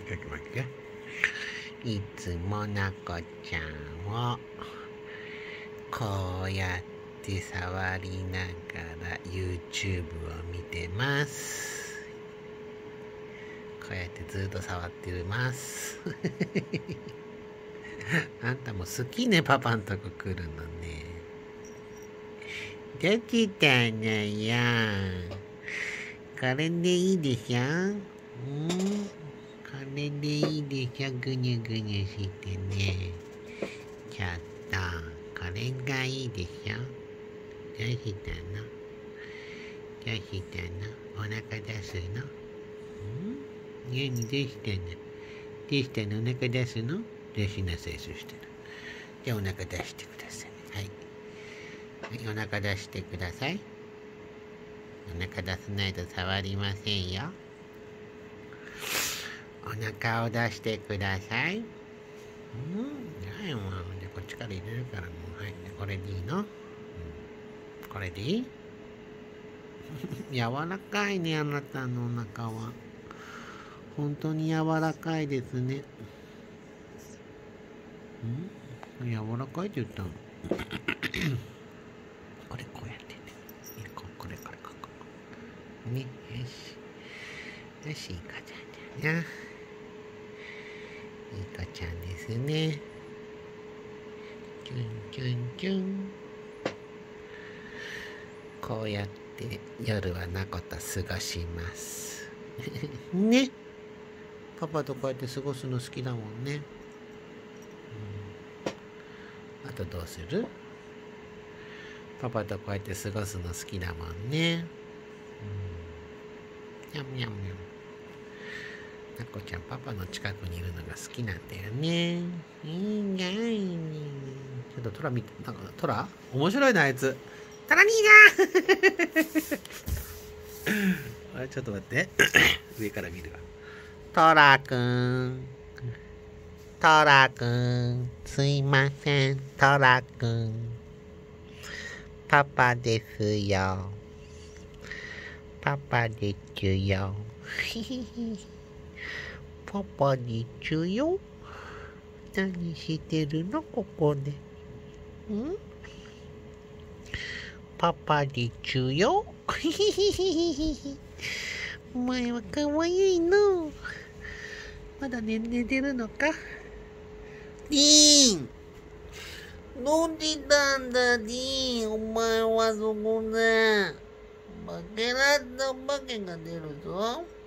いつもなこちゃんをこうやって触りながら YouTube を見てます。こうやってずっと触ってます。あんたも好きね、パパんとこ来るのね。できたのよ。これでいいでしょ？これでいいでしょ？ぐにゅぐにゅしてね。ちょっと、これがいいでしょ？どうしたの？どうしたの？お腹出すの？何どうしたの？どうしたの？お腹出すの？出しなさい、そしたら。じゃあお腹出してください。はい。はい、お腹出してください。お腹出さないと触りませんよ。お腹を出してください。はい、もう。じゃあこっちから入れるからもう。はい。これでいいの？これでいい？柔らかいね、あなたのお腹は。本当に柔らかいですね。柔らかいって言ったの。これこうやってね。これ。ね、よし。よし、いい子ちゃんだよな。いい子ちゃんですね。キュンキュンキュン。こうやって夜はなこと過ごします。ね。パパとこうやって過ごすの好きだもんね。あとどうする？パパとこうやって過ごすの好きだもんね。にゃんにゃんにゃん。なこちゃん、パパの近くにいるのが好きなんだよね。いいね。ちょっとトラ見て、なんか、トラ？面白いな、あいつ。トラ兄があれ、ちょっと待って。上から見るわ。トラくん。トラくん。すいません、トラくん。パパですよ。パパでちゅよ。パパでちゅよ。何してるのここで。パパでちゅよ。お前はかわいいの。まだ寝てるのか？リン！飲んでたんだ、リン。お前はそこで。バケラッとお化けが出るぞ。